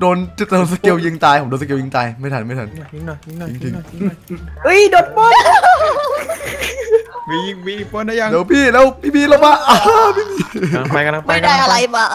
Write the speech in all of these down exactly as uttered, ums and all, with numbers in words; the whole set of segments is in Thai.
โดนจะโดนสเกลยิงตายผมโดนสเกลยิงตายไม่ทันไม่ทันยิงหน่อยยิงหน่อยยิงหน่อยยิงหน่อยเฮ้ยโดนปล้นมียิงมีปนได้ยังเดี๋ยวพี่แล้วพี่บีลงมาอ้าพี่บีไปกันไปไม่กันได้อะไรมาก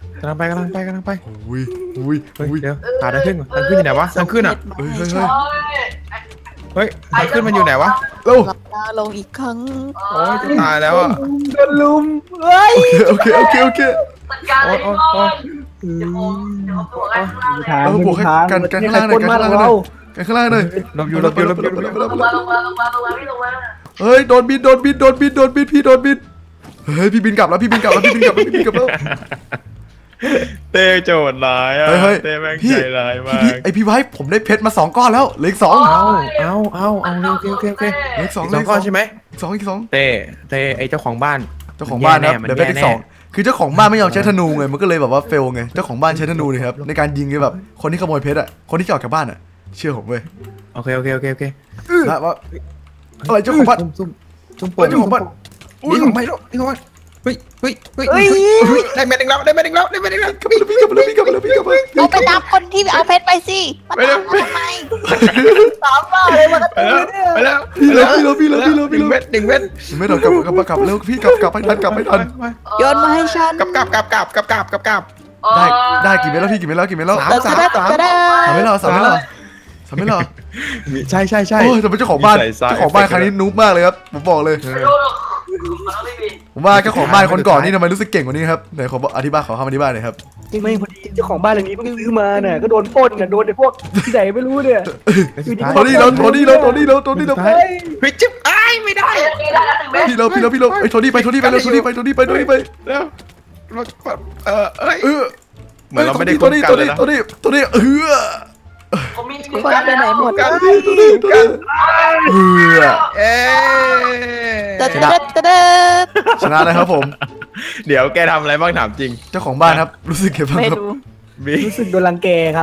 ำลังไปกำลังไปกำลังไปอุ้ยอุ้ยเฮ้ยอุ้ยเดี๋ยวหาทางขึ้นทางขึ้นอยู่ไหนวะทางขึ้นอ่ะเฮ้ยเฮ้ยเฮ้ยโอ้ยเฮ้ยทางขึ้นมันอยู่ไหนวะเร็วหลับตาลงอีกครั้งโอ้ยจะตายแล้วอ่ะโดนลุมเฮ้ยโอเคโอเคโอเคจัดการเลยก่อนเดี๋ยวผมเดี๋ยวผมตัวให้ข้างล่างทางเออบวกให้ทางกันกันข้างล่างหน่อยกันข้างล่างหน่อยกันข้างล่างหน่อยลบอยู่ลบอยู่ลบอยู่ลบอยู่ลงมาลงมาลงมาลงมาพี่ลงมาเฮ้ยโดนบินโดนบินโดนบินโดนบินพี่โดนบินเฮ้ยพี่บินกลับแล้วพี่บินกลับแล้วพี่บินกลับแล้วพี่บินกลับแล้วเต้โจดร้ายอ่ะเฮ้ยเฮ้ยเต้แม่งพี่ใจร้ายมาพี่กไอพี่ไว้ผมได้เพชรมาสองก้อนแล้วเหลืออีกสองเอาเอาเอาเอาโอเคโอเคโอเคเหลืออีกสองสองก้อนใช่ไหมอีกสองอีกสองเต้เต้ไอเจ้าของบ้านเจ้าของบ้านนะครับมันเดี๋ยวแย่เป็นอีกแน่สองคือเจ้าของบ้านไม่ยอมใช้ธนูไงมันก็เลยแบบว่าเฟลไงเจ้าของบ้านใช้ธนูเลยครับในการยิงไงแบบคนที่ขโมยเพชรอ่ะคนที่จะออกจากบ้านอ่ะเชื่อผมเว้ยโอเคโอเคโอเคโอเคนะว่าอะไรเจ้าของบ้านซุ่มซุ่มซุ่มเฮ้ยเจ้าของบ้านนี่ของไม่รู้นี่ของบ้านเฮ้ยเฮ้ยเฮ้ยเฮ้ยเฮ้ยได้เม็ดหนึ่งแล้วได้เม็ดหนึ่งแล้วได้เม็ดหนึ่งแล้วกลับมาเลยพี่กลับมาเลยพี่กลับมาเลยพี่กลับมาเลยเอาไปนับคนที่เอาเพชรไปสิมาตามมาทำไมสามบ้าเลยมาไปแล้วไปแล้วพี่เลยพี่เลยพี่เลยพี่เลยหพี่นึ่งเลเม็ยดหนึ่งเม็ดไม่ต้องกลับกลับกลับเร็วพี่กลับกลับไม่ทันกลับไม่ทันโยนมาให้ฉันกลับกลับกลับกลับกลับกลับกลับกลับได้ได้กี่เม็ดแล้วพี่กี่เม็ดแล้วกี่เม็ดแล้วสามจะได้จะได้สามเม็ดแล้วสามเม็ดแล้วสามเม็ดแล้วใช่ใช่ใช่โอ้ยแต่เป็นเจ้าของบ้านเจ้าของบ้านครั้งนี้นู๊บมากเลยครับผมบอกเลยไม่รู้หรอกขอโทษพี่บีผมว่าเจ้าของบ้านคนก่อนนี่ทำไมรู้สึกเก่งกว่านี้ครับไหนขออธิบายขอคำอธิบายหน่อยครับจริงไหมเจ้าของบ้านหลังนี้เพิ่งซื้อมาเนี่ยก็โดนปล้นเนี่ยโดนไอ้พวกที่ไหนไม่รู้เนี่ยโทนี่แล้วโทนี่แล้วโทนี่แล้วโทนี่แล้วเฮ้ยเฮ้ยจิ๊บอ้ายไม่ได้โอเคได้แล้วหนึ่งเม็ดพี่แล้วพี่แล้วพี่แล้วไอ้โทนี่ไปโทนี่ไปแล้วโทนี่ไปโทนี่ไปโทนี่ไปแล้วเออเอ้ยเออเหมือนเราไม่ได้โทคุ้มนี่กัโทนเลยนี่นะโทนี่โทนี่เออผมมีหนึ่งคนเม็ดไปไหนหมดกันโทนี่โทนี่เออเอ๊จะจะจะจะชนะเลยครับผมเดี๋ยวแกทำอะไรบ้างถามจริงเจ้าของบ้านครับรู้สึกไงบ้างไม่ครับรู้บีรู้สึกโดนรังแกครับ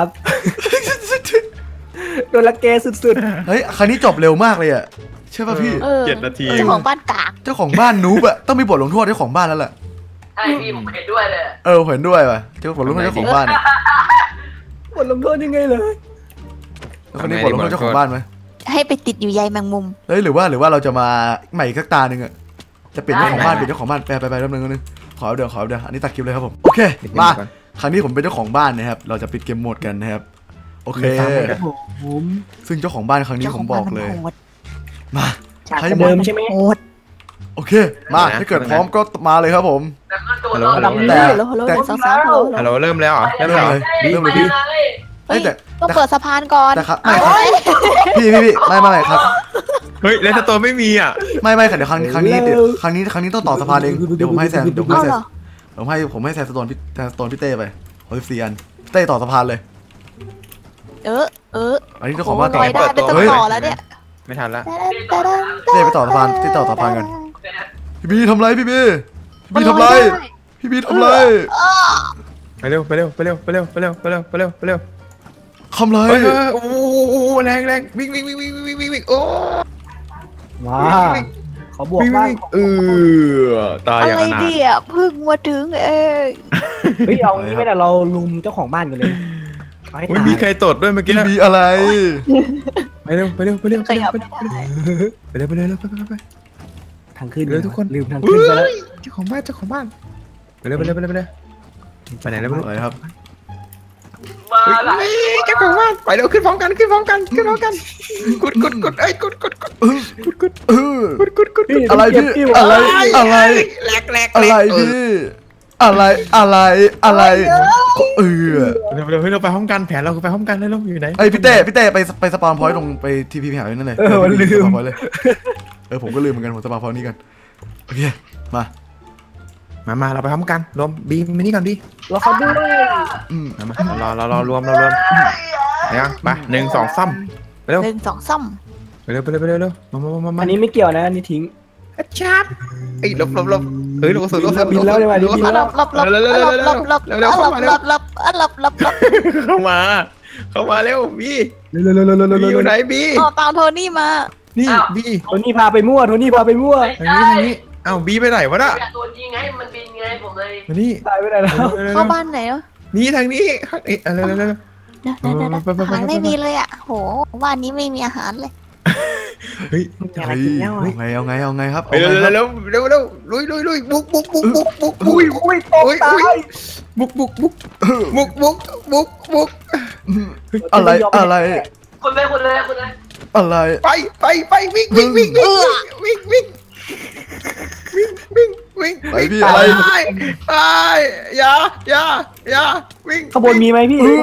โดนรังแกสุดเฮ้ยครั้งนี้จบเร็วมากเลยอ่ะใช่ป่ะพี่เออเจ็ดนาทีเจ้าของบ้านกากเจ้าของบ้านนูบอะต้องมีบทลงโทษเจ้าของบ้านแล้วแหละใช่พี่ผมเห็นด้วยเลยเออผมเห็นด้วยว่ะเจ้าบทลงโทษเจ้าของบ้านอะๆบทลงโทษยังไงเลยแล้วคนนี้บทลงโทษเจ้าของบ้านไหมให้ไปติดอยู่ใยแมงมุมเฮ้ยหรือว่าหรือว่าเราจะมาใหม่อีกสักตาหนึ่งอะจะเปลี่ยนเจ้าของบ้านเปลี่ยนเจ้าของบ้านไปไปไปแป๊บนึงแป๊บนึงขอเดี๋ยวขอเดี๋ยวอันนี้ตัดคลิปเลยครับผมโอเคมาครั้งนี้ผมเป็นเจ้าของบ้านนะครับเราจะปิดเกมโหมดกันนะครับโอเคผมซึ่งเจ้าของบ้านครั้งนี้เจ้าผขอมงบบ้าอน กมันเลยโหดมาจากให้เดิมใช่ไหมโหดโอเคมาถ้าเกิดพร้อมก็มาเลยครับผมแล้วก็ตัวฮัลโหลเราฮัลโหลแต่ฮัลโหลฮัลโหลฮัลโหลสาวสาวฮัลโหลฮัลโหลเริ่มแล้วเหรอเริ่มแล้วเหรอเริ่มเลยพี่เฮ้ยแต่ต้องเปิดสะพานก่อนแต่ครับไม่ครับพี่พี่พี่ไม่ไม่ไม่ครับเฮ้ยเลนส์ตัวไม่มีอ่ะไม่ไม่ค่ะเดี๋ยวครั้งนี้ครั้งนี้เดี๋ยวครั้งนี้ครั้งนี้ต้องต่อสะพานเองเดี๋ยวผมให้แซนเดี๋ยวผมเอาให้แซเหรนอผมให้ผมให้แซนสโตนพี่แซนสโตนพี่เต้ไปโอ้ยสี่อันเต้ต่อสะพานเลยเออเอออันนี้เจ้าของบ้านต่อไม่ได้เป็นต้องเฮ้ยต่อแล้วเนี่ยไม่ทันละเต้ไปต่อสะพานเต้ต่อสะพานกันพี่บีทำไรพี่บีพี่บีทำไรพี่บีทำไรไปเร็วไปเร็วไปเร็วไปเร็วไปเร็วไปเร็วไปเร็วไปเร็วทำไรเฮ้ยโอ้โหแรงแรงวิ่งวิ่งวิ่งวิ่งวิ่งวิ่งวิ่งโอ้ว้าขอบวกวิ่งบ้างวิ่งเออตายอะอย่างไรอนาถเดียเพิ่งมาถึงเองเฮ้ยเอางี้ไม่ได้เราลุมเจ้าของบ้านกันเลยเอาให้ไม่ตายมีใครตดด้วยเมื่อกี้พี่บีอะไรไปเร็วไปเร็วไปเร็วขยับไม่ได้ไปเร็วไปเร็วไปเร็วไปทางขึ้นเร็วทุกคนลืมทางขึ้นไปแล้วเจ้าของบ้านเจ้าของบ้านไปเร็วไปเร็วไปเร็วไปเร็วไปไหนแล้วไม่รู้อะไรครับมาหลายเจ้าของบ้านไปเร็วขึ้นพร้อมกันขึ้นพร้อมกันขึ้นพร้อมกันกดกดกดเอ้ยกดกดกดเออกดกดเออกดกดกดอะไรพี่อะไรอะไรแหลกแหลกอะไรพี่อะไรอะไรอะไรเออเร็วเร็วให้เราไปพร้อมกันแผนเราคือไปพร้อมกันเลยลูกอยู่ไหนไอยพี่เต้พี่เต้ไปไปสปอนพอยต์ลงไปทีพีพีหาไว้นั่นเลยเออมันลืมสปอนพอยต์เลยเออผมก็ลืมเหมือนกันผมสปอนพอยต์นี้กันโอเคมามามาเราไปพร้อมกันรวมบีมินี่ก่อนบีเราเขาด้วยอืมมามารอรอรอรวมรอรวมเนี่ยมาหนึ่งสองซ้ำไปเร็วหนึ่งสองซ้ไปเร็วไปเร็วไปเร็วเร็วมามามามาอันนี้ไม่เกี่ยวนะอันนี้ทิ้งชาร์จไอ้ลบลบลบเฮ้ยลบสุดลบสุดบินแล้วเลยว่ะบินำแล้รับรับรับรับรับรับรับรับรับรับรับรับเข้ามาเข้ามาเร็วบีเร็วเร็วเร็วเร็วเร็วบีเร็วอยู่ไหนบีต่อตามโทนี่มานี่บีโทนี่พาไปมั่วโทนี่พาไปมั่วทางนี้ทางนี้อ้าวบีไปไหนวะน่ะอยากโดนยิงไงมันบินไงผมเลยมานี่ตายไปไหนแล้วเข้าบ้านไหนอ่ะนี่ทางนี้เอ๊ะอะไรอะไรเดี๋ยวเดี๋ยวเดี๋ยวอาหารไม่มีเลยอ่ะโหบ้านนี้ไม่มีอาหารเลยเฮ้ยมีอะไรกินแล้วเอาไงเอาไงเอาไงครับเร็วเร็วเร็วเร็วเร็วลุยลุยลุยบุกบุกบุกบุกบุกอุ้ยอุ้ยตกตายบุกบุกบุกบุกบุกบุกบุกอะไรอะไรคุณเลยคุณเลยคุณเลยอะไรไปไปไปวิ่งวิ่งวิ่งวิ่งวิ่งวิ่งวิ่งวิ่งวิ่งไปพี่อะไรไปอย่าอย่าอย่าวิ่งข้างบนมีไหมพี่เอ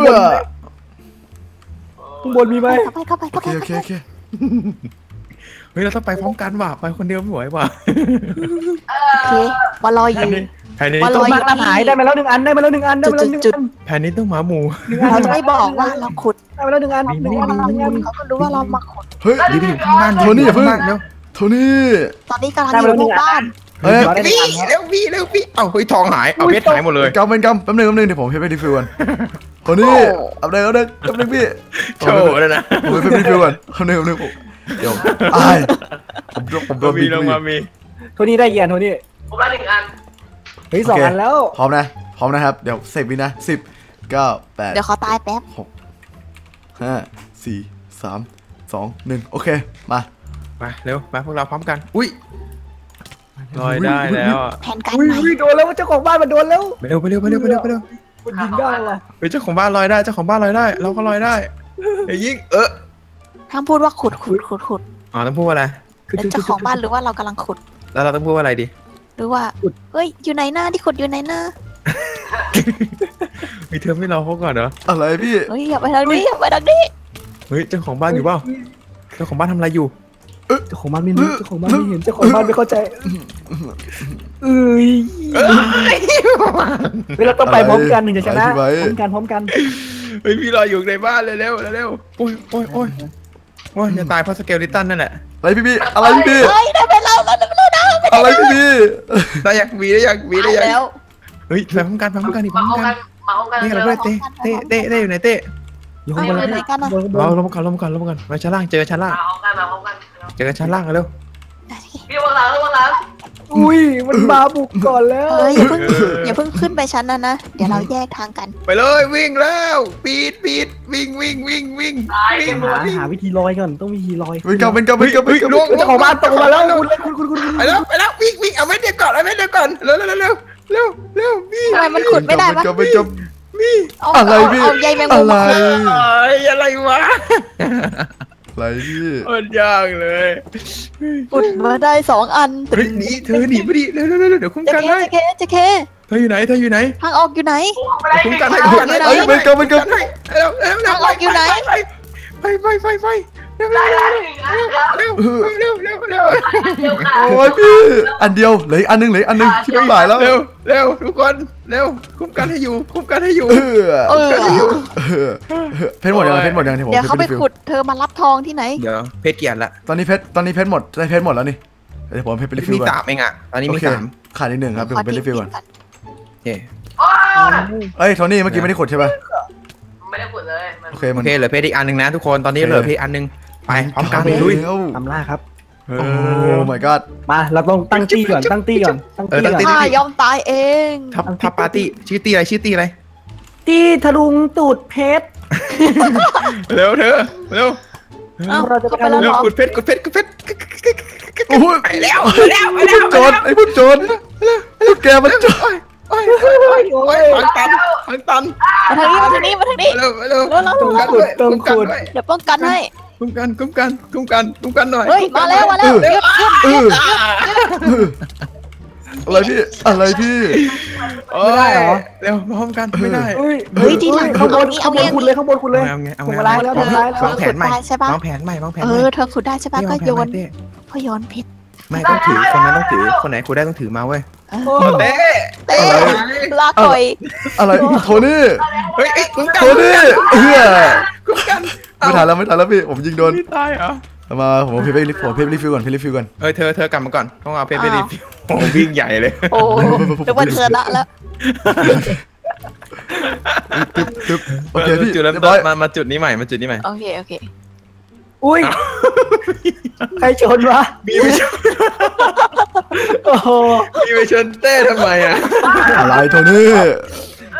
ข้างบอนข้างบนมีไหมเข้าไปเข้าไปโอเข้าเคไปโอเคโอเคเฮ้ยเราต้องไปพร้อมกันว่ะไปคนเดียวไม่ไหวว่ะโอเคมารออยู่แผ่นนี้ว่าตต้กองมาอาหารได้มาแล้วหนึ่งอันได้มาแล้วหนึ่งอันได้มาแล้วหนึ่งอันแผ่นนี้ต้องหมาหมูเราจะไม่บอกว่าเราขุดได้มาแล้วหนึ่งอันหนึ่งอันหนึ่งอันเขาก็รู้ว่าเรามาขุดเฮ้ยรีบไปอยู่ข้างบ้านโทนี่อย่าเพิ่งเร็วโทนี่ตอนนี้กำลังอยู่หมู่บ้านเฮ้ยพี่เร็วพี่เร็วพี่เอ้าเฮ้ยทองหายเอาเพชรหายหมดเลยกำเป็นกำแป๊บนึงแป๊บนึงเดี๋ยวผมให้ไปรีฟิวก่อนโทนี่เอาเดี๋ยวเอาเดี๋ยวแป๊บนึงพี่โชว์เลยนะผมไปรีฟิวก่อนแป๊บนึงแป๊บนึงผมเดี๋ยวอายผมผมโดนมีบีบลงมามีโทนี่ได้เยียนโทนี่ผมได้หนึ่งอันเฮ้ยสองอันแล้วพร้อมนะพร้อมนะครับเดี๋ยวสิบวินะสิบเก้าแปดเดี๋ยวเขาตายแป๊บหกห้าสี่สามสองหนึ่งโอเคมามาเร็วมาพวกเราพร้อมกันอุ้ยลอยได้แล้วแผนการอุ้ยใหม่อุ้ยโดนแล้วเจ้าของบ้านมันโดนแล้วไปเร็วไปเร็วไปเร็วไปเร็วไปเร็วมันยิงได้ว่ะเฮ้ยเจ้าของบ้านลอยได้เจ้าของบ้านลอยได้เราก็ลอยได้ไอ้ยิงเออห้ามพูดว่าขุดขุดขุดขุดอ๋อต้องพูดว่าอะไรเป็นเจ้าของบ้านหรือว่าเรากำลังขุดแล้วเราต้องพูดว่าอะไรดีหรือว่าเฮ้ยอยู่ไหนหน้าที่ขุดอยู่ไหนหน้ามีเธอไม่รอเขาก่อนเหรออะไรพี่เฮ้ยอย่าไปทางนี้อย่าไปทางนี้เฮ้ยเจ้าของบ้านอยู่เปล่าเจ้าของบ้านทำอะไรอยู่เจ้าของบ้านไม่รู้เจ้าของบ้านไม่เห็นเจ้าของบ้านไม่เข้าใจเอ้ยเวลาต้องไปพร้อมกันหนึ่งจะชนะพร้อมกันพร้อมกันเฮ้ยพี่รออยู่ในบ้านเลยเร็วเร็วโอ้ยโอ้ยโอ้ยโอ้ยจะตายเพราะสเกลลิตันนั่นแหละอะไรพี่พี่อะไรพี่พี่เฮ้ยได้เป็นเราแล้วได้เป็นเรานะอะไรพี่พี่ได้ยังมีได้ยังมีได้ยังแล้วเฮ้ยไปพร้อมกันไปพร้อมกันดิพร้มาอมห้องกักัน นมาห้องกันนี่เร็เราวด้วยเต้เต้เต้เต้อยู่ไหนเต้อยู่ข้างบนแล้วไหนกันนะเราลงมาก่อนลงมาก่อนลงมาก่อนมาชั้นล่างเจอชั้นล่างมาห้องกันมาห้องกันเจอกันชั้นล่างกันเร็วพี่วางหลังวางหลังอุ้ยมันมาบุกก่อนแล้วเฮ้ยอย่าเพิ่งอย่าเพิ่งขึ้นไปชั้นนั้นนะเดี๋ยวเราแยกทางกันไปเลยวิ่งแล้วปีดปีดวิ่งวิ่งวิ่งวิ่งตายวิ่งกันหมดหาหาวิธีลอยก่อนต้องมีวิธีลอยเป็นกำเป็นกำเป็นกำเป็นกำล่วงเจ้าของบ้านตกมาแล้วคุณคุณคุณคุณไปแล้วไปแล้ววิ่งวิ่งเอาไว้เดี๋ยวก่อนเอาไว้เดี๋ยวก่อนเร็วเร็วเร็วเร็วเร็วเร็วพี่ทำไมมันขุดไม่ได้วะกำเป็นกำพี่เอาอะไรเอาพี่เอาใยแมงมุอะมไรมาขุดเอ้ยอะไรวะอะไรพี่มันยากเลยขุดมาได้สองอันเฮ้ยหนีเธอหนีไปดิเร็วเร็วเร็วเดี๋ยวคุ้มจะกันเคให้จะเคจะเคเธออยู่ไหนเธออยู่ไหนทางออกอยู่ไหนคุ้มกันให้คุ้มกันให้เอ้ยเป็นกำเป็นกำให้เร็วเร็วเร็วทางออกอยู่ไหนไปไปไปไปเร็วเร็ได้วได้หนึ่งอันครับเร็วเร็วเร็วเร็วเร็วค่ะโอ้ยพี่อันเดียวเหลืออีกอันนึงเหลืออีกอันนึงที่ไม่บ่ายแล้วเร็วเร็วทุกคนเร็วคุ้มกันให้อยู่คุ้มกันให้อยู่เออเออเออเพชรหมดยังเพชรหมดยังที่ผมเดี๋ยวเขาไปเพชรรีฟิวขุดเธอมารับทองที่ไหนเดี๋ยวเพชรเกียรติละตอนนี้เพชรตอนนี้เพชรหมดได้เพชรหมดแล้วนี่เดี๋ยวผมเอาเพชรไปรีฟิวมีก่อนสามเองอ่ะตอนนี้โอมีเคสามขาดอีกหนึ่งครับเดี๋ยวผมไปรีฟิวก่อนโอเคโอ้ยเอ้ยโทนี่เมื่อกี้ไม่ได้ขุดใช่ป่ะไม่ได้ขุดเลยมันโอเคโอมันเคเหลือเพชรอีกอันหนึ่งนะทุกคนตอนนี้เหลือเพชรอันหนึ่งไปพร้อมกันเร็วลุยตำล่าครับโอ้โอ้ my god มาเราต้องตั้งตี้ก่อนตั้งตี้ก่อนตั้งตี้ก่อนข้ายอมตายเองทับทับปาร์ตี้ชื่อตีอะไรชื่อตีอะไรตี้ทะลุงตูดเพชรเร็วเธอเร็วเอ้าเราจะไปเข้าไปแล้วเร็เหวรอกดเพชรกดเพชรกดเพชรโอ้ยไปแล้วไปแล้วไปไอ้แล้วพวกโจรไอ้พวกโจรพวกแกมันโจรโอ้ยโอ้ยโอ้ยโอ้ยทางตันทางตันมาทางนี้มาทางนี้มาทางนี้เร็วเร็วแล้วแล้วคุ้มกันด้วยคุ้มกันด้วยเดี๋ยวป้องกันให้คุ้มกันคุ้มกันคุ้มกันคุ้มกันหน่อยเฮ้ยมาแล้วมาแล้วหยุดหยุดเอออะไรพี่อะไรพี่ไม่ได้เหรอเร็วพร้อมกันไม่ได้เฮ้ยเฮ้ยทีหลังข้างบนเอาข้างบงี้นคุณเลยข้างบนคุณเลยเอาไงเอาผมไงมาไล่แล้วผมมาไล่แล้ววางแผนใหม่ใช่ปะวางแผนใหม่วางแผนเอใหม่อเธอขุดได้ใช่ปะก็โยนพอโยนผิดไม่ต้องถือคนนั้นต้องถือคนไหนคุณได้ต้องถือมาเว้ยเอโอ้อเต้เต้ลาก่อยอะไรโทนี่เฮ้ยคุ้มกันโทนี่เฮียคุ้มกันไม่ทันแล้วไม่ทันแล้วพี่ผมยิงโดนนี่ตายเหรอมาผมเพชรไปรีฟิวเพชรรีฟิวก่อนเพชรรีฟิวก่อนเอ้ยเธอเธอกลับมาก่อนต้องเอาเพชรไปรีฟิวโอ้วิ่งใหญ่เลยโอ้นึกว่าเธอละแล้วตึ๊บตึ๊บโอเคพี่จุดเรีเริ่ยมบต้ร้อยนมามาจุดนี้ใหม่มาจุดนี้ใหม่โอเคโอเคอุ้ยใครชนวะมีไปชนโอ้โหมีไปชนเต้ทำไมอ่ะอะไรโทนี่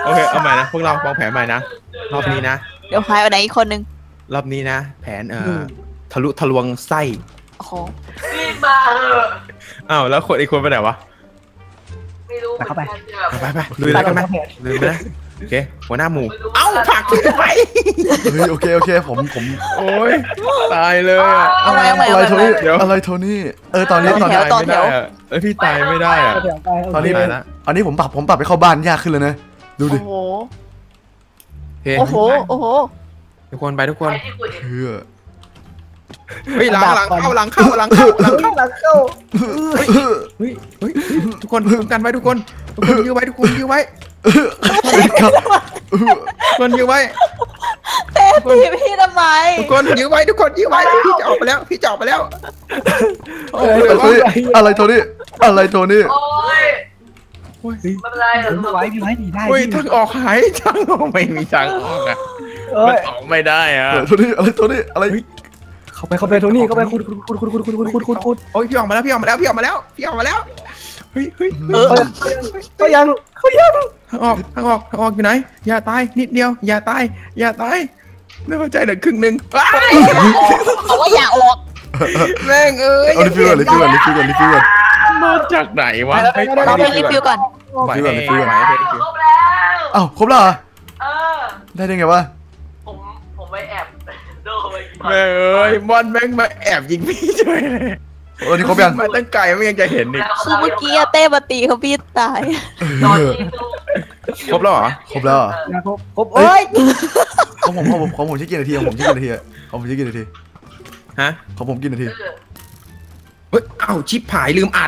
โอเคเอาใหม่นะพวกเราวางแผนใหม่นะรอบนี้นะเดี๋ยวหายไปไหนอีกคนนึงรอบนี้นะ แผนเอ่อทะลุทะลวงไส้โอ้โหรีบมาเถอะอ้าวแล้วคนอีกคนไปไหนวะไม่รู้เข้าไปไปไปลุยเลยกันไหมลุยไปนะโอเคหัวหน้าหมู่เอ้าผลักขึ้นไปเฮ้ยโอเคโอเคผมผมโอ้ยตายเลยอะเอาไว้เอาไว้อะไรเอาโทไว้นี่เดี๋ยวอะไรโทนี่เออตอนนี้ตอนแถนี้วต่อแถวไม่ได้อะเอ้ยพี่ตายไม่ได้อะเดี๋ยวไปตอนนี้ตายละอันนี้ผมปรับผมปรับไปเข้าบ้านยากขึ้นเลยนะดูดิโอ้โหโอเคโอ้โหโอ้โหทุกคนไปทุกคนไปที่คุณเพื่อเฮ้ยหลังหลังเข้าหลังเข้าหลังเข้าหลังเข้าหลังเข้าเฮ้ยเฮ้ยทุกคนป้องกันไว้ทุกคนทุกคนยื้อไว้ทุกคนยื้อไว้ครับทุกคนยื้อไว้เต้ตีพี่ทำไมทุกคนยื้อไว้ทุกคนยื้อไว้พี่จะออกไปแล้วพี่จะออกไปแล้วโอ้เฮ้ยยเฮ้ยอะไรโทนี่อะไรโทนี่โอ้ยโอ้ยไม่เป็นไรหรอกพี่ไว้พี่ไว้หนีได้โอ้ยทางออกหายทางออกไม่มีทางออกอะเอ้มันยออกไม่ได้อะเออโทนี่อะไรโทนี่อะไรเข้าไปเข้าไปโทนี่เข้าไปขุดขุดขุดขุดขุดขุดขุดขุดขุดขุดโอ้ยพี่ออกมาแล้วพี่ออกมาแล้วพี่ออกมาแล้วพี่ออกมาแล้วเฮ้ยเฮ้ยเออเขายังเขายังทางออกทางออกทางออกอยู่ไหนอย่าตายนิดเดียวอย่าตายอย่าตายไม่เข้าใจเหลือครึ่งหนึ่งว้ายเขาว่าอย่าออกแม่งเอ้ยเอารีฟิวก่อนรีฟิวก่อนรีฟิวก่อนรีฟิวก่อนมาจากไหนวะเราไปรีวิวก่อนไปรีฟิวก่อนรีฟิวก่อนไปไปครบแล้วอ้าวครบแล้วเหรอเออได้ได้ไงวะผมผมไปแอบโดนไปแม่งเอ้ยบอลแม่งมาแอบยิงพี่เฉยเลยเออนี่ครบยังมาตั้งไกลไม่ยังจะเห็นอีกคือเมื่อกี้อะเต้มาตีเขาพี่ตายตอนที่ตู้ครบแล้วเหรอครบแล้วเหรอครบครบโอ้ยของผมของผมของผมใช้กี่นาทีของผมใช้กี่นาทีอะของผมใช้กี่นาทีฮะของผมกี่นาทีเฮ้ยเอ้าชิปหายลืมอัด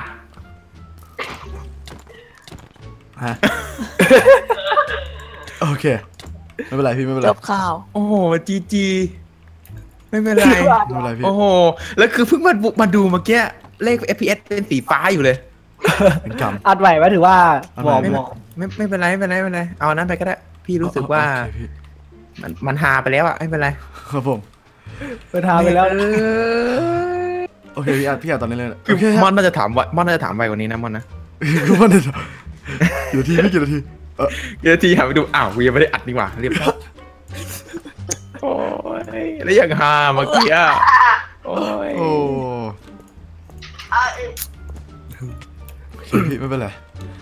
ฮะโอเคไม่เป็นไรพี่ไม่เป็นไรจบข่าวโอ้โหจีจีไม่เป็นไรไม่เป็นไรพี่โอ้โหแล้วคือเพิ่งมาบุมาดูเมื่อกี้เลข เอฟ พี เอส เป็นสีฟ้าอยู่เลยเป็นกรรมอัดไหวไหมถือว่าหมอไม่หมอไม่ไม่เป็นไรไม่เป็นไรไม่เป็นไรเอาอันนั้นไปก็ได้ พี่รู้สึกว่าโอเคพี่มันมันฮาไปแล้วอะไม่เป็นไรครับผมไปทาไปแล้วเออโอเคพี่อาร์ตพี่อาร์ตตอนนี้เลยคือโอเคมคอรับนน่าจะถามว่า มอนน่าจะถามไวกว่านี้นะมอนนะคือมันจะกี่นาทีพี่กี่นาทีเออเดี๋ยวทีหาไปดูอ้าวกูยังไม่ได้อัดนี่หว่าเรียบร้อยโอ้ยแล้วยังฮาเมื่อกี้อะโอ้ยโอ้อ่ะโอเคพี่ไม่เป็นไร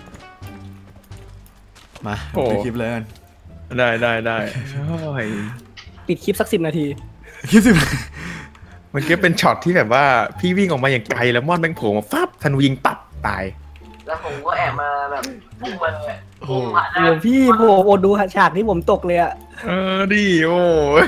มาไปคลิปเลยกันได้ได้ได้โอ้ยปิดคลิปสักสิบนาทีคลิปสิบมันก็เป็นช็อตที่แบบว่าพี่วิ่งออกมาอย่างไกลแล้วมอนแม่งโผล่มาฟับธนูยิงตับตายแล้วผมก็แอบมาแบบพุ่งมาเลยโอ้โหพุ่งผ่านหโอ้น้าพี่ผมอดดูฉากที่ผมตกเลยอะเออดีโอ้ย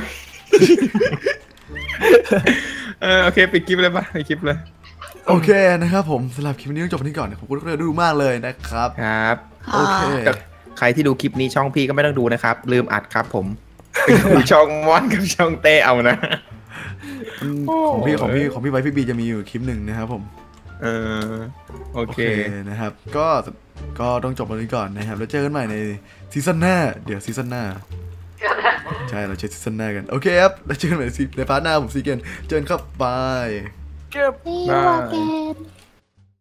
เออโอเคปิดคลิปเลยปะปิดคลิปเลยโอเคนะครับผมสำหรับคลิปนี้ต้องจบวันนี้ก่อนขอบคุณทุกท่านที่ดูมากเลยนะครับครับโอเคแต่ใครที่ดูคลิปนี้ช่องพี่ก็ไม่ต้องดูนะครับ ลืมอัดครับผมไปดูช่องมอนกับช่องเต้เอานะของพี่ของพี่ของพี่ไว้พี่บีจะมีอยู่คลิปหนึ่งนะครับผมเออโอโอเคเคนะครับก็ก็ต้องจบวันนี้ก่อนนะครับแล้วเจอกันใหม่ในซีซั่นหน้าเดี๋ยวซีซั่นหน้าใช่เราเจอซีซั่นหน้ากันโอเคครับแล้วเจอกันใหม่ในพาร์ทหน้าผมซีเกนเจอกันครับบาย See you again